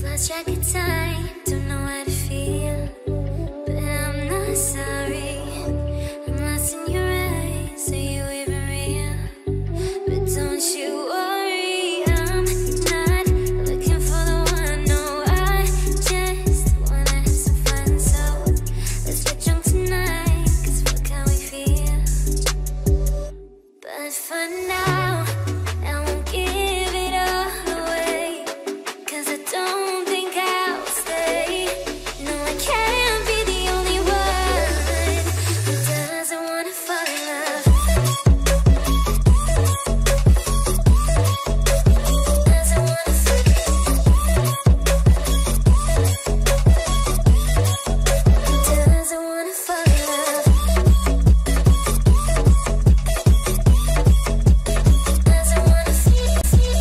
lost track of time, don't know how to feel, but I'm not sorry. I'm lost in your eyes, are you even real? But don't you worry, I'm not looking for the one. No, I just wanna have some fun. So let's get drunk tonight, 'cause fuck how we feel. But for now, I won't give it all away, 'cause I don't think I'll stay. No, I can't be the only one who doesn't wanna fall in love. Doesn't wanna fall in love. Doesn't wanna fall in love. Doesn't wanna feel.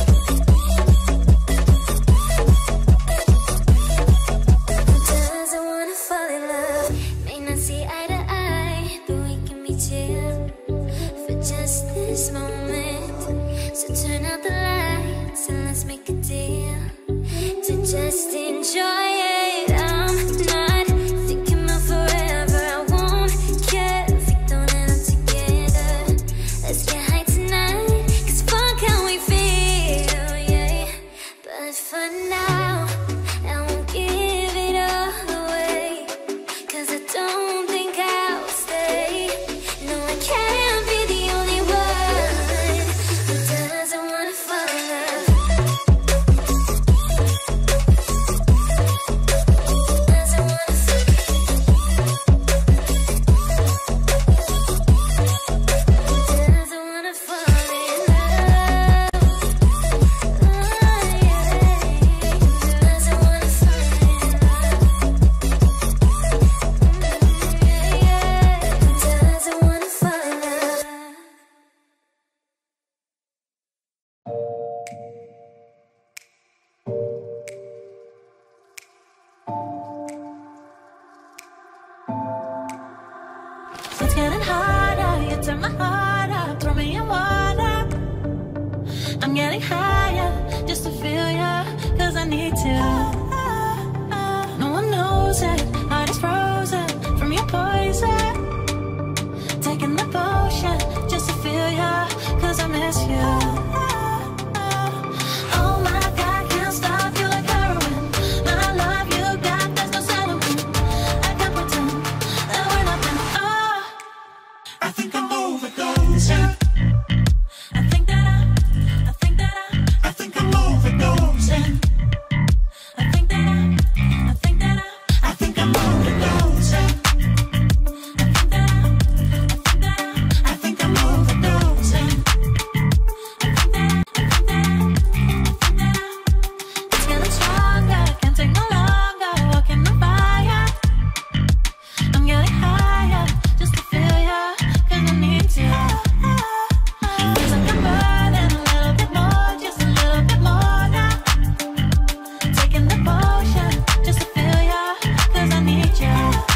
Doesn't wanna fall in love. May not see eye to eye, but we can be chill for just this moment. So turn out the lights and let's make a deal to just enjoy it. I'm not thinking about forever. I won't care if we don't end up together. Let's get high tonight, 'cause fuck how we feel, yeah. But for now, I won't give it all away, 'cause I don't think I'll stay. No, I can't be the only one who doesn't wanna fall in love. Doesn't wanna fall in love. Doesn't wanna fall in love. Oh, yeah. Doesn't wanna fall in love. Yeah. Doesn't wanna fall in love. It's getting harder, you turn my heart up, throw me in water. I'm getting higher, just to feel ya, 'cause I need to. No one knows it, heart is frozen from your poison. Taking the potion, just to feel ya, 'cause I miss you. Oh my God, can't stop you like heroin. My love you got, there's no settlement. I can't pretend that we're nothing. Oh, I think I'm overdosing. I think that I think I'm overdosing. I think that I think I'm overdosing. I think I'm overdosing. it's getting stronger, can't take no longer, walking on fire. I'm getting higher, just to feel ya, 'cause I need to. Feels like I'm burning a little bit more, just a little bit more now. Taking the potion, just to feel ya, 'cause I need you.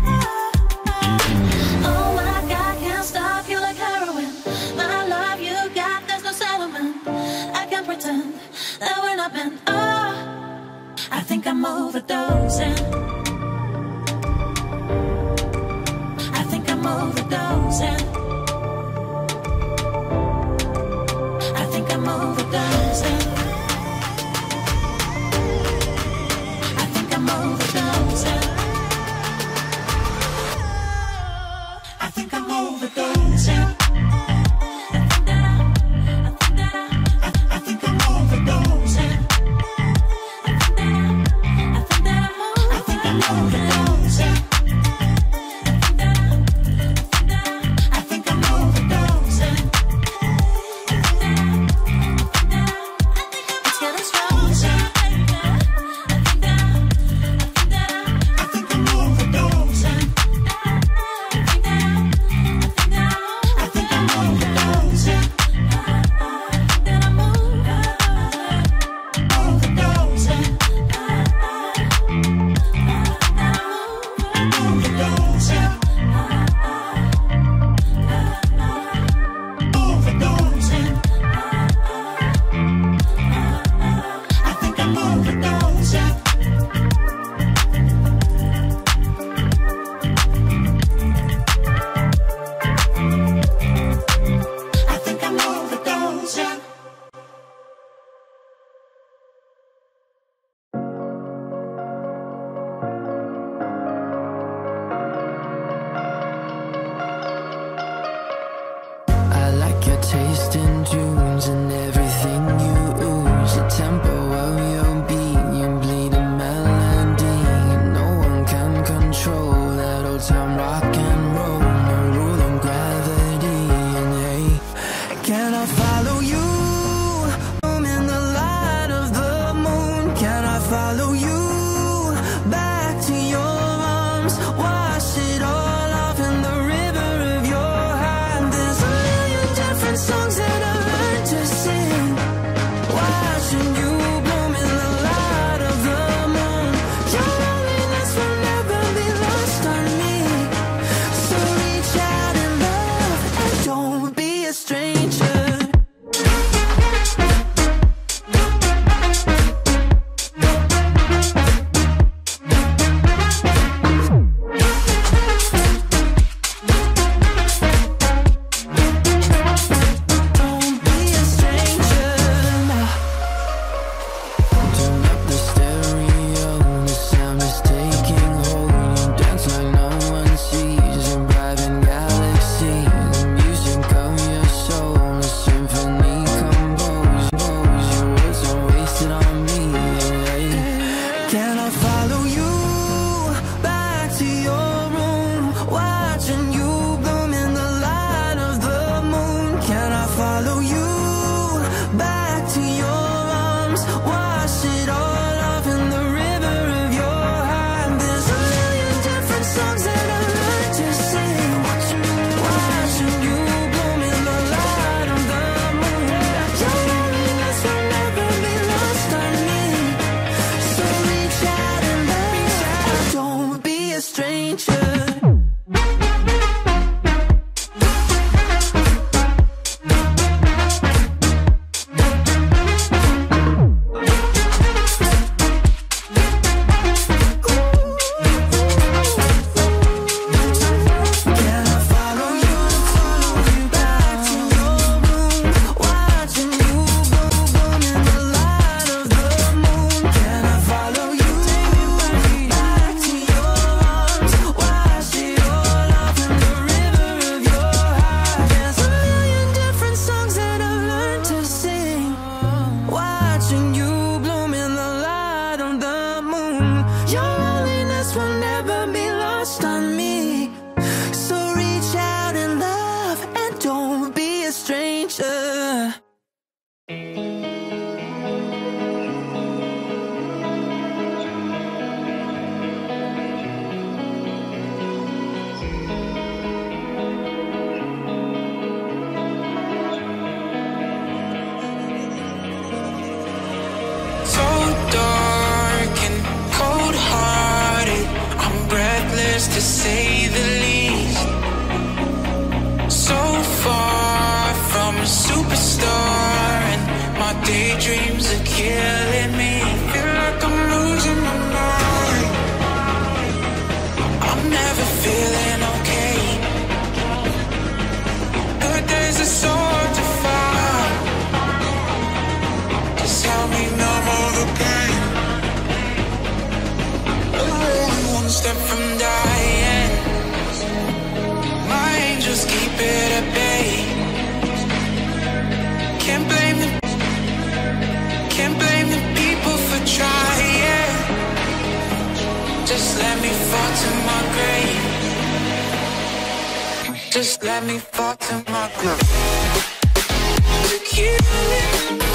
Oh my God, can't stop you like heroin. My love you got, there's no settlement. I can't pretend that we're not meant. Oh, I think I'm overdosing. I think I'm overdosing. I think I'm overdosing. I think I'm overdosing. I think I'm overdosing. I think I'm overdosing. I think I'm overdosing. I think I'm overdosing. bones and everything you ooze. The tempo of your beat, you bleed a melody. No one can control that old time rock and roll. No rule of gravity. And hey, can I follow you? I'm in the light of the moon. Can I follow you back to your arms? Wash it all off in the river of your heart. There's a million different songs that I learned to sing. Watching you bloom in the light of the moon. Your loneliness will never be lost on me. So reach out and love and don't be a stranger. Don't be a stranger now. Turn up the stereo, the sound is taking hold. You dance like no one sees, a private galaxy. The music of your soul, a symphony composed. Your words are wasted on me. Can I follow you back to your room? Watching you bloom in the light of the moon. Can I follow you back to your arms? Wash it all off in the river of your heart. There's a million different songs that I learned to sing. Watching you bloom in the light of the moon. Your loneliness will never be lost on me. So reach out and love. Don't be a stranger. Can I follow you back to your room? Watching you bloom in the light of the moon. Can I follow you back to your arms? Wash it all off in the river of your heart. There's a million different songs that I've learned to sing. Watching you bloom in the light of the moon. Your loneliness will never be lost on me. So reach out and love and don't be a stranger. So dark and cold-hearted, I'm breathless to say the least. So far from a superstar, and my daydreams are killing me. Feel like I'm losing my mind. I'm never feeling okay. Good days are so hard to find. Just help me numb all the pain. Only one step from dying. My angels keep it at bay. Can't blame the people for trying. Just let me fall to my grave. Just let me fall to my grave. To kill it.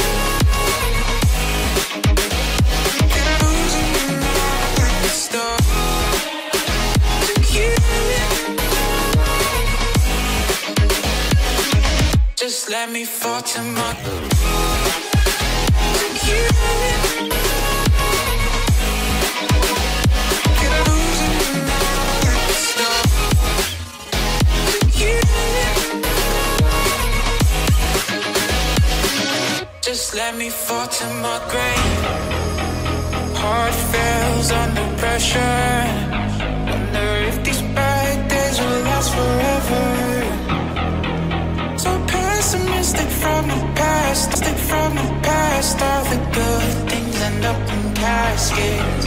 Just let me fall to my Just let me fall to my grave. Heart fails under pressure. Wonder if these bad days will last forever. So pessimistic from the past, all the good things end up in caskets.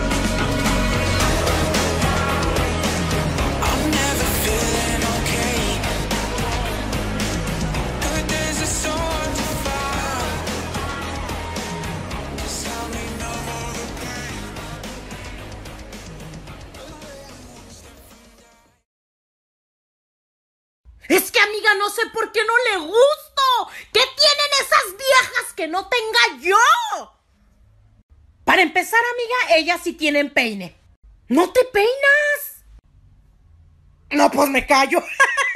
I'm never feeling okay. Good days are so hard to find. sé por qué no le gusto. ¿Qué tienen esas viejas que no tenga yo? Para empezar, amiga, ellas sí tienen peine. ¿No te peinas? No, pues me callo.